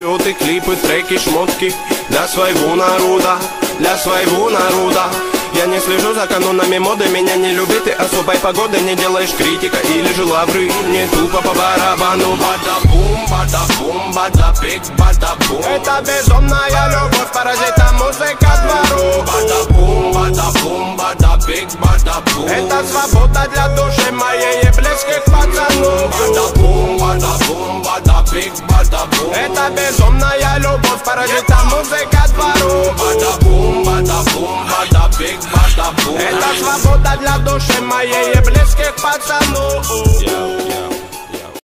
Ты клипы, треки, шмотки для своего народа, для своего народа. Я не слежу за канонами моды, меня не любит и особой погоды. Не делаешь критика или же лавры, не тупо по барабану. Бада-бум, бада-бум, бада-пик, бада-бум. Это безумная любовь, паразита, музыка двору. Бада-бум, бада-бум, бада-пик, бада-бум. Это свобода для души моей и близких пацанов. Бада-бум, бада-бум, бада-пик, бада-бум. Это безумная любовь, паразита, музыка двору. Бада-бум, бада-бум, бада-пик, бада-бум. Это свобода для души моей и близких пацанов.